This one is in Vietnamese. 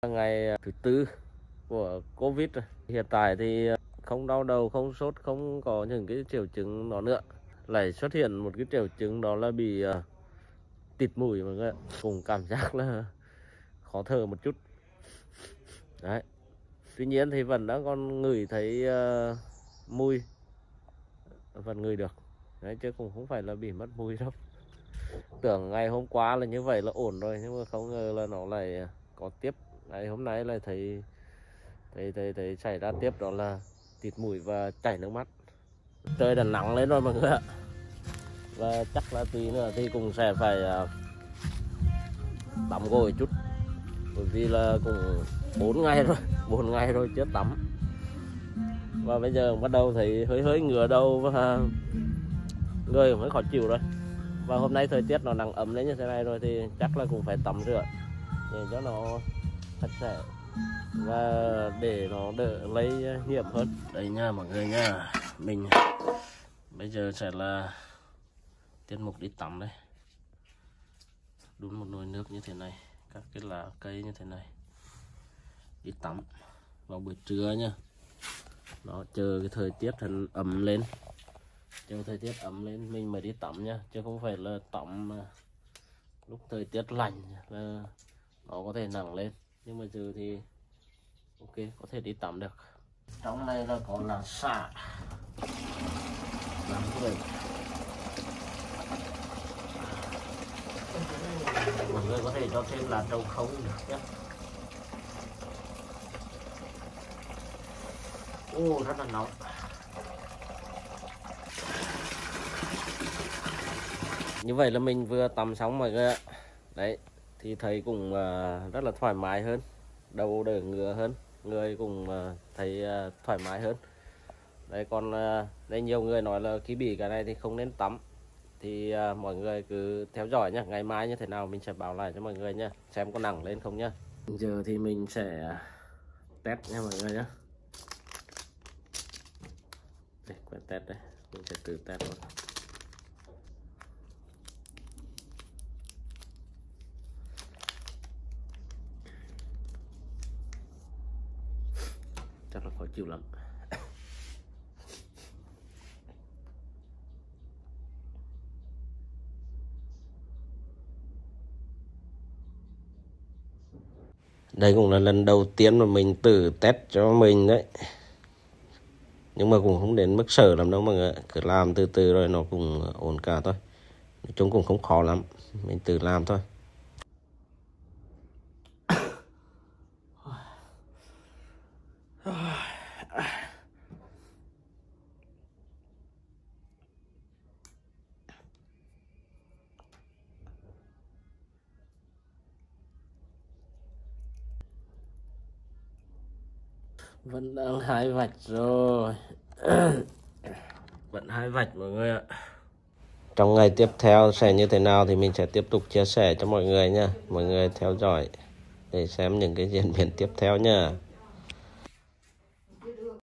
Ngày thứ tư của Covid rồi. Hiện tại thì không đau đầu, không sốt, không có những cái triệu chứng đó nữa. Lại xuất hiện một cái triệu chứng đó là bị tịt mũi mọi người ạ. Cùng cảm giác là khó thở một chút. Đấy. Tuy nhiên thì vẫn đã còn ngửi thấy mùi, vẫn ngửi được. Đấy, chứ cũng không phải là bị mất mùi đâu. Tưởng ngày hôm qua là như vậy là ổn rồi, nhưng mà không ngờ là nó lại có tiếp. Ngày hôm nay lại thấy xảy ra tiếp, đó là tịt mũi và chảy nước mắt. Trời đã nắng lên rồi mọi người ạ. Và chắc là tí nữa thì cũng sẽ phải tắm gội chút. Bởi vì là cũng 4 ngày rồi chưa tắm. Và bây giờ bắt đầu thấy hơi ngứa đầu và người mới khó chịu rồi. Và hôm nay thời tiết nó nắng ấm lên như thế này rồi thì chắc là cũng phải tắm rửa để cho nó sạch sẽ và để nó đỡ lây nhiễm hơn. Đây nha mọi người nha, mình bây giờ sẽ là tiết mục đi tắm đây. Đun một nồi nước như thế này, các cái lá cây như thế này, đi tắm vào buổi trưa nha. Nó chờ cái thời tiết thật ấm lên, chờ thời tiết ấm lên mình mới đi tắm nha, chứ không phải là tắm lúc thời tiết lạnh là nó có thể nặng lên. Nhưng mà giờ thì ok, có thể đi tắm được. Trong này là có lá xả, lá người. Mọi người có thể cho thêm lá trầu không được nhé. Rất là nóng. Như vậy là mình vừa tắm xong mọi người ạ. Đấy, thì thấy cũng rất là thoải mái hơn, đầu đỡ ngứa hơn, người cũng thấy thoải mái hơn. Đấy, còn đây nhiều người nói là khi bị cái này thì không nên tắm. Thì mọi người cứ theo dõi nhé, ngày mai như thế nào mình sẽ báo lại cho mọi người nhé, xem có nặng lên không nhá. Giờ thì mình sẽ test nha mọi người nhé. Đây, quẹt test đây, mình sẽ tự test luôn. Chắc là khó chịu lắm. Đây cũng là lần đầu tiên mà mình tự test cho mình đấy. Nhưng mà cũng không đến mức sợ lắm đâu mọi người. Cứ làm từ từ rồi nó cũng ổn cả thôi. Nói chung cũng không khó lắm, mình tự làm thôi. Vẫn đang 2 vạch rồi. Vẫn 2 vạch mọi người ạ. Trong ngày tiếp theo sẽ như thế nào thì mình sẽ tiếp tục chia sẻ cho mọi người nha. Mọi người theo dõi để xem những cái diễn biến tiếp theo nha.